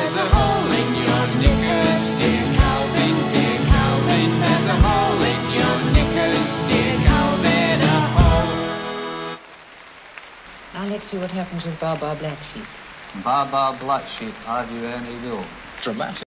there's a hole in your knickers, dear Calvin, dear Calvin. There's a hole in your knickers, dear Calvin, a hole. Now let's see what happens with Baa Baa Black Sheep. Baa Baa Black Sheep, have you any dough? Dramatic.